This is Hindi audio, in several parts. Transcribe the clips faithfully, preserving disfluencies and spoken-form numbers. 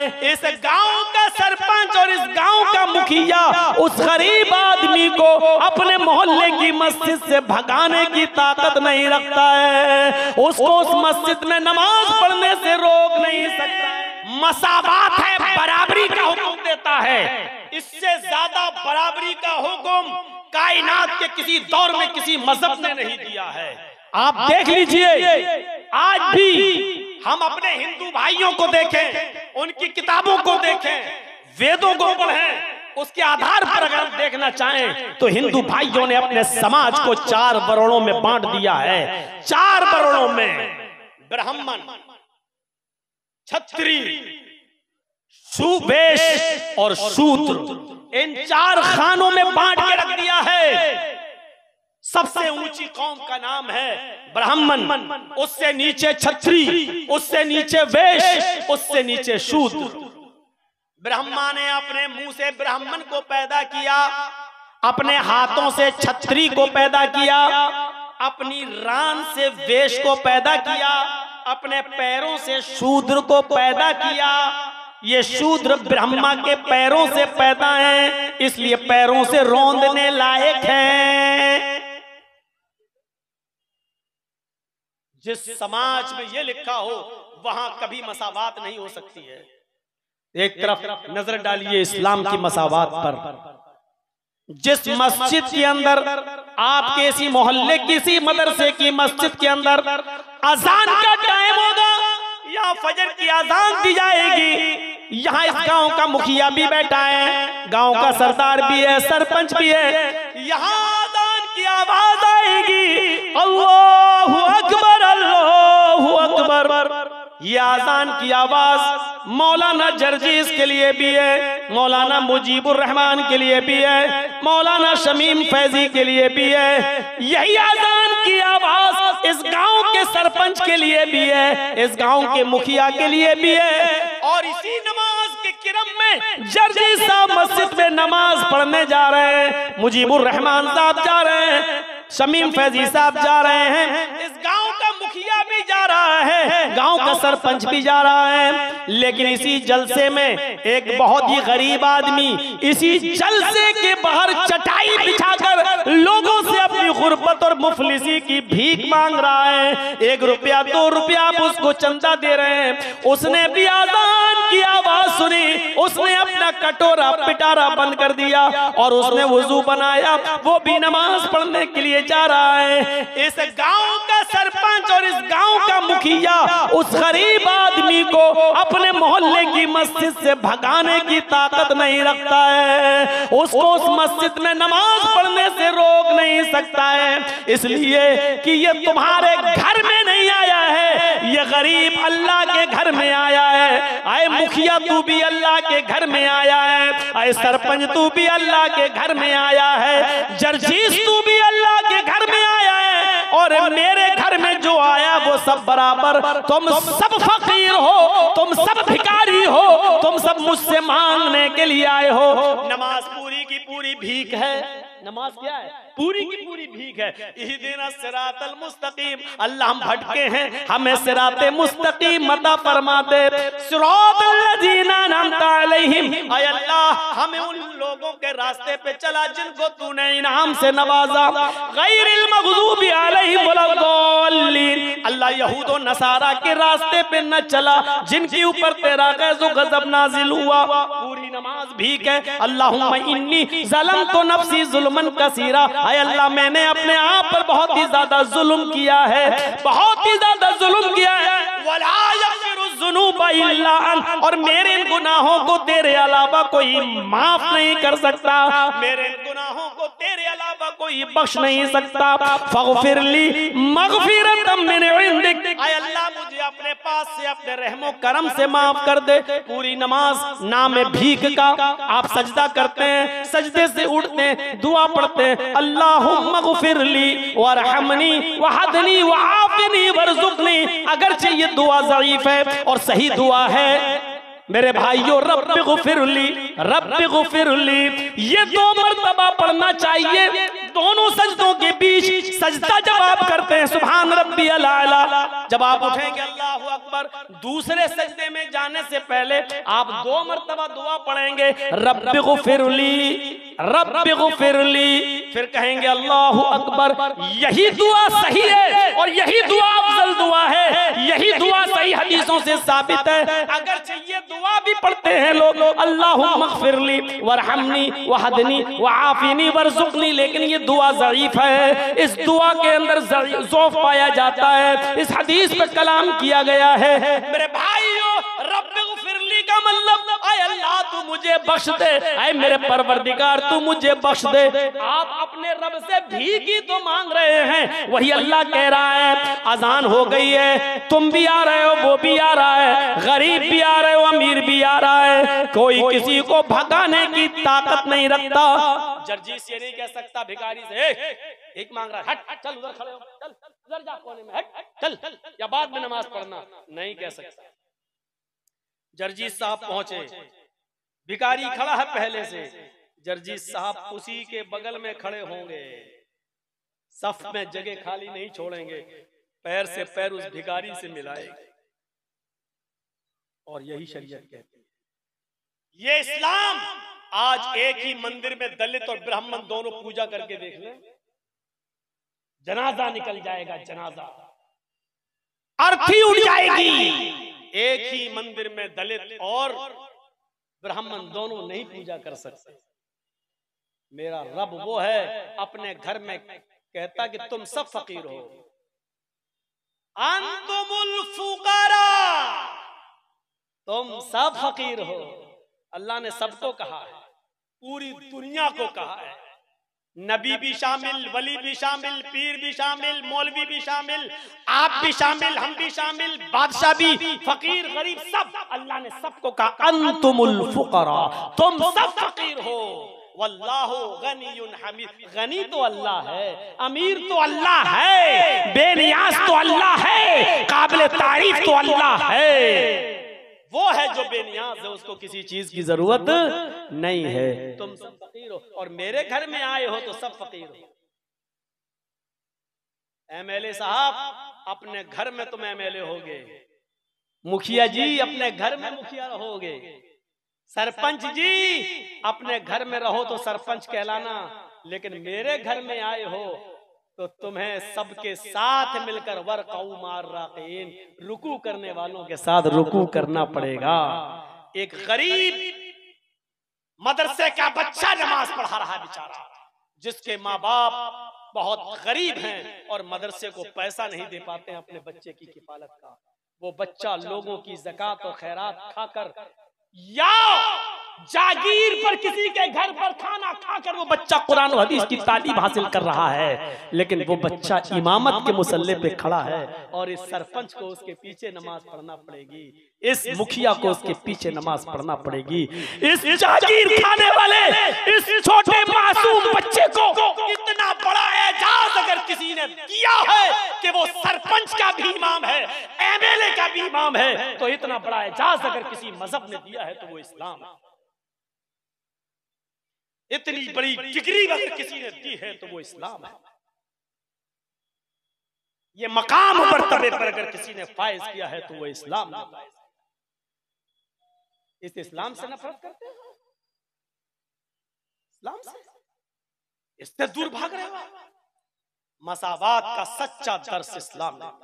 इस गांव का सरपंच और इस गांव का मुखिया उस गरीब आदमी को अपने मोहल्ले की मस्जिद से भगाने की ताकत नहीं रखता है, उसको उस मस्जिद में नमाज पढ़ने से रोक नहीं सकता। मसावात है, बराबरी का हुक्म देता है। इससे ज्यादा बराबरी का हुक्म कायनात के किसी दौर में किसी मजहब ने नहीं दिया है। आप देख लीजिए, आज भी हम अपने हिंदू भाइयों को देखें, उनकी किताबों को देखें, वेदों को पढ़ें, उसके आधार पर अगर हम देखना चाहें तो हिंदू भाइयों ने अपने समाज को चार वर्णों में बांट दिया है। चार वर्णों में ब्राह्मण, क्षत्रिय, सुवैश्य और शूद्र, इन चार खानों में बांट के रख दिया है। सबसे ऊंची कौम का नाम है ब्राह्मण, उससे नीचे क्षत्रिय, उससे नीचे वैश्य, उससे नीचे शूद्र। ब्रह्मा ने अपने मुंह से ब्राह्मण को पैदा किया, अपने हाथों से क्षत्रिय को पैदा किया, अपनी रान से वैश्य को पैदा किया, अपने पैरों से शूद्र को पैदा किया। ये शूद्र ब्रह्मा के पैरों से पैदा हैं, इसलिए पैरों से रौंदने लायक हैं। जिस समाज में ये लिखा हो वहां कभी मसावात नहीं हो सकती है। एक तरफ नजर डालिए इस्लाम की मसावात पर। जिस मस्जिद के अंदर आपके इसी मोहल्ले किसी मदरसे की मस्जिद के अंदर अजान का टाइम होगा या फजर की अजान दी जाएगी, यहाँ इस गांव का मुखिया भी बैठा है, गांव का सरदार भी है, सरपंच भी है, यहाँ अजान की आवाज आएगी, अल्लाहु अकबर, अल्लाहु अकबर। ये आजान की आवाज मौलाना जर्जीस के लिए भी है, मौलाना मुजीबुर रहमान के लिए भी है, मौलाना शमीम फैजी के लिए भी है। यही आजान की आवाज इस गांव के सरपंच के लिए भी है, इस गांव के मुखिया के लिए भी है। और इसी नमाज के क्रम में जर्जी साहब मस्जिद में नमाज पढ़ने जा रहे हैं, मुजीबुर रहमान साहब जा रहे हैं, शमीम फैजी साहब जा रहे हैं, इस गांव का मुखिया भी जा रहा है, गांव का सरपंच भी जा रहा है। लेकिन इसी जलसे में एक बहुत ही गरीब आदमी इसी जलसे के बाहर चटाई बिछाकर लोगों से अपनी गुर्बत और मुफलिसी की भीख मांग रहा है। एक रुपया दो रुपया आप उसको चंदा दे रहे हैं। उसने भी आजान की आवाज सुनी, उसने अपना कटोरा पिटारा बंद कर दिया और उसने वुजू बनाया, वो भी नमाज पढ़ने के लिए जा रहा है। इस गांव का सरपंच और इस गांव का मुखिया उस गरीब आदमी को अपने मोहल्ले की मस्जिद से भगाने की ताकत नहीं रखता है, उसको उस मस्जिद में नमाज पढ़ने से रोक नहीं सकता है, इसलिए कि ये तुम्हारे घर में नहीं आया है, ये गरीब अल्लाह के घर में आया है। आए मुखिया तू भी अल्लाह के घर में आया है, आए सरपंच तू भी अल्लाह के घर में आया है, जर्जीस तू भी अल्लाह के घर में आया है, और मेरे घर में जो आया वो सब बराबर। तुम सब फकीर हो, तुम सब भिखारी हो, तुम सब मुझसे मांगने के लिए आए हो। नमाज पूरी की पूरी भीख है। नमाज क्या है? पूरी की पूरी भीख है। इहदिना सिरातल मुस्तकीम, अल्लाह हम भटके हैं, हमें सिराते मुस्तकीम मता फरमा दे। सिरातल लजीना अनअमता अलैहिम, ऐ अल्लाह हमें उन लोगों के रास्ते पे चला जिनको तूने इनाम से नवाजा। गैरिल मग़ज़ूबि अलैहिम वलद्दाल्लीन, अल्लाह यहूद और नसारा के रास्ते पे न चला जिनके ऊपर तेरा गैज़ो गज़ब नाजिल हुआ। पूरी नमाज भीख है। अल्लाहुम्मा इन्नी ज़लमतु नफ्सी ज़ुल्मन कसीरा, आय अल्लाह मैंने अपने आप पर बहुत ही ज्यादा जुल्म किया है, बहुत ही ज्यादा जुल्म किया है। वला यग़फ़िरु ज़ुनूबा इल्ला अंत, और मेरे इन गुनाहों को तेरे अलावा कोई माफ नहीं कर सकता, मेरे इन गुनाहों को तेरे अलावा कोई बख्श नहीं सकता। फ़ग़फ़िरली मग़फ़िरतम मिन इंदिक, आय अल्लाह मुझे अपने पास से अपने रहमो करम से माफ कर दे। पूरी नमाज नाम भीख का। आप सजदा करते हैं, सजदे से उठते हैं, दुआ पढ़ते हैं, अल्लाहुम्मा ग़फ़िरली वरहमनी वहदनी वआफ़िनी वरज़ुक़नी। अगरचे ये दुआ ज़ईफ़ है और सही दुआ है मेरे भाइयों, रब्बि ग़फ़िरली रब्बि ग़फ़िरली, ये दो मरतबा पढ़ना चाहिए। दोनों सजदों के बीच सजदा जब आप करते हैं सुभान रब्बियल आला, जब आप उठेंगे अल्लाहु अकबर, दूसरे सजदे में जाने से पहले आप दो मर्तबा दुआ पढ़ेंगे रब्बिगफिरली रब्बिगफिरली, फिर कहेंगे अल्लाहु अकबर। यही दुआ सही है और यही दुआ अफजल दुआ है, यही दुआ सही हदीसों से साबित है। अगर ये दुआ भी पढ़ते हैं लोग अल्लाहुम्मा मग़फ़िरली वरहमनी वहदनी वआफ़िनी वरज़ुक़नी, लेकिन ये दुआ ज़ईफ़ है, इस दुआ के अंदर ज़ौफ़ पाया जाता है, इस हदीस पे कलाम किया गया है। मेरे भाइयों, रब्बिग़फ़िरली का मतलब ऐ अल्लाह तू मुझे बख्श दे, ऐ मेरे परवरदिगार तू मुझे बख्श दे। आप अपने रब से भीख ही तो मांग रहे हैं, वही अल्लाह कह रहा है अजान हो गई है, तुम भी आ रहे हो, वो भी आ रहा है, गरीब भी आ रहे हो, अमीर भी आ रहा है, कोई किसी को भगाने की ताकत नहीं रखता। जर्जीस ये नहीं कह सकता भिखारी से एक मांग रहा है, हट हट चल उधर खड़े हो, चल उधर जा कोने में, हट चल या बाद में नमाज पढ़ना, नहीं कह सकता। जर्जीस साहब पहुंचे, भिखारी खड़ा है पहले से, जर्जीस साहब उसी के बगल में खड़े होंगे, सफ में जगह खाली नहीं छोड़ेंगे, पैर से पैर उस भिखारी से मिलाएंगे। और यही शरीयत कहती है। ये इस्लाम आज एक ही मंदिर में दलित और ब्राह्मण दोनों पूजा करके देख लें, जनाजा निकल जाएगा, जनाजा अर्थी उड़ जाएगी। एक ही मंदिर में दलित और ब्राह्मण दोनों नहीं पूजा कर सकते। मेरा रब वो है अपने घर में कहता कि तुम सब फकीर हो, अंतुमुल फुकारा, तुम सब फकीर हो। अल्लाह ने सबको कहा है, पूरी दुनिया को कहा है, नबी भी शामिल, वली भी शामिल, पीर भी शामिल, मौलवी भी शामिल, आप भी शामिल, हम भी शामिल, बादशाह भी, फकीर गरीब सब, अल्लाह ने सबको कहा अंतुमुल फुकरा, तुम सब फकीर हो। वल्लाहु गनियुन हमीद, गनी तो अल्लाह है, अमीर तो अल्लाह है, बेनियाज तो अल्लाह है, काबिल तारीफ तो अल्लाह है। वो है जो बेनियाज है, उसको किसी चीज की जरूरत नहीं है। तुम सब फकीर हो और मेरे घर में आए हो तो सब फकीर हो। एमएलए साहब अपने घर में तुम एमएलए होगे, मुखिया जी अपने घर में मुखिया रहोगे, सरपंच जी अपने घर में रहो तो सरपंच कहलाना, लेकिन मेरे घर में आए हो तो तुम्हें सबके साथ मिलकर वरक़ऊ मार राक़ीन, रुकू करने वालों के साथ रुकू करना पड़ेगा। एक गरीब मदरसे का बच्चा नमाज पढ़ा रहा है बेचारा, जिसके माँ बाप बहुत गरीब हैं और मदरसे को पैसा नहीं दे पाते हैं अपने बच्चे की किफालत का, वो बच्चा लोगों की ज़कात और खैरात खाकर या जागीर पर किसी के घर पर खाना खाकर वो बच्चा कुरान और हदीस की तालीम हासिल कर रहा है, लेकिन वो बच्चा इमामत के मुसल्ले पे खड़ा है और इस सरपंच को उसके पीछे नमाज पढ़ना पड़ेगी, इस मुखिया को उसके पीछे नमाज पढ़ना पड़ेगी। इस जागीर खाने वाले इस छोटे मासूम बच्चे को इतना बड़ा एजाज अगर किसी ने दिया है कि वो सरपंच का भी इमाम है, एमएलए का भी इमाम है, तो इतना बड़ा एजाज अगर किसी मजहब ने दिया है तो वो इस्लाम है। इतनी बड़ी डिग्री अगर किसी ने दी है तो वो इस्लाम है। ये मकाम मर्तबे पर अगर किसी ने फायज किया है तो वो इस्लाम है। इस इस्लाम से नफरत करते हो, इस्लाम से, इससे दूर भाग रहे हो। मसावात का सच्चा दर्स इस्लाम ने,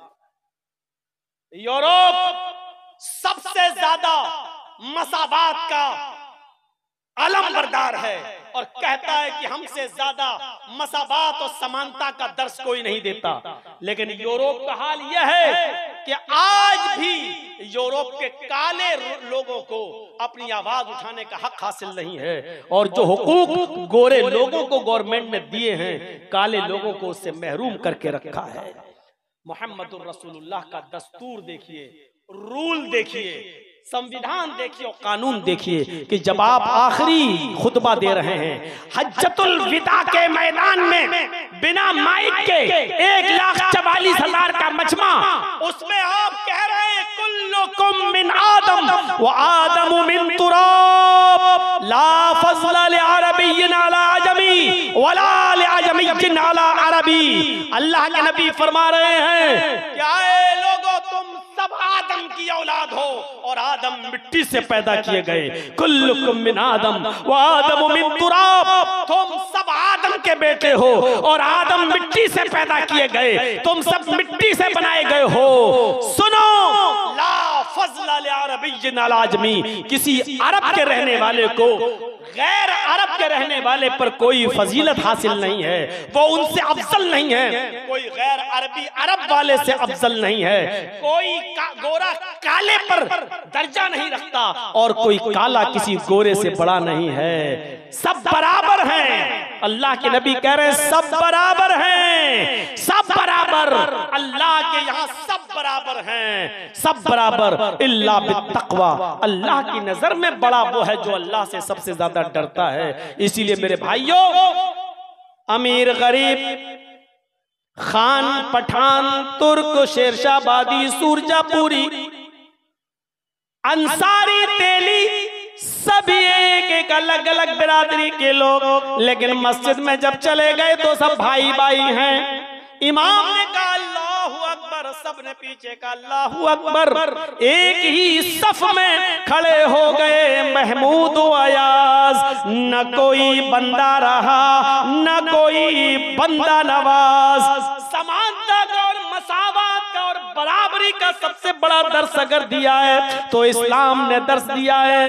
यूरोप सबसे ज्यादा मसावात का अलम बरदार है और कहता है कि हमसे ज्यादा मसावात और समानता का दर्स कोई नहीं देता, लेकिन यूरोप का हाल यह है कि आज भी यूरोप के काले लोगों को अपनी आवाज उठाने का हक हासिल नहीं है और जो हुकूक गोरे लोगों को गवर्नमेंट ने दिए हैं, काले लोगों को उससे महरूम करके रखा है। मोहम्मदुर रसूलुल्लाह का दस्तूर देखिए, रूल देखिए, संविधान देखिए और कानून देखिए कि जब आप आखिरी खुतबा दे रहे हैं हज्जतुल विदा के मैदान में बिना माइक के एक लाख चवालीस हजार का मजमा, उसमें आप कह रहे हैं कुल्लुकुम मिन आदम व आदम मिन तुराब ला फज़्ल लिअरबिय्यिन अला अजमी वला लिअजमी अरबिय्यिन अला अरबी। अल्लाह के नबी फरमा रहे हैं क्या है लोगों, तुम सब आदम की औलाद हो और आदम मिट्टी से पैदा किए गए। कुल्लुकुम मिन आदम व आदम मिन तुराब, तुम सब आदम के बेटे हो और आदम मिट्टी से पैदा किए गए, तुम सब मिट्टी से बनाए गए हो। सुनो, ला फज़्ल लिअरबिय्यिन अला अजमी, किसी अरब के रहने वाले को गैर अरब के रहने वाले पर कोई फजीलत हासिल नहीं है, वो उनसे अफजल नहीं है। कोई गैर अरबी अरब वाले से अफजल नहीं है, कोई का, गोरा काले पर दर्जा नहीं रखता और कोई काला किसी गोरे से बड़ा नहीं है, सब बराबर हैं। अल्लाह के नबी कह रहे हैं सब बराबर हैं, सब बराबर, अल्लाह के यहाँ सब बराबर हैं, सब बराबर इल्ला बित्तक़वा। अल्लाह की नजर में बड़ा वो है जो अल्लाह से सबसे ज्यादा डरता है। इसीलिए मेरे भाइयों, अमीर गरीब, खान पठान, तुर्क, शेरशाहबादी, सूरजापुरी, अंसारी, तेली, सभी एक एक अलग अलग बिरादरी के लोग, लेकिन मस्जिद में जब चले गए तो सब भाई भाई हैं। इमाम ने कहा अल्लाहु अकबर, सबने पीछे का अल्लाहु अकबर, एक ही सफ में खड़े हो गए महमूद अयाज। न कोई बंदा रहा न कोई बंदा नवाज। समानता का और मसावत का और बराबरी का सबसे बड़ा दर्स अगर दिया है तो इस्लाम ने दर्स दिया है।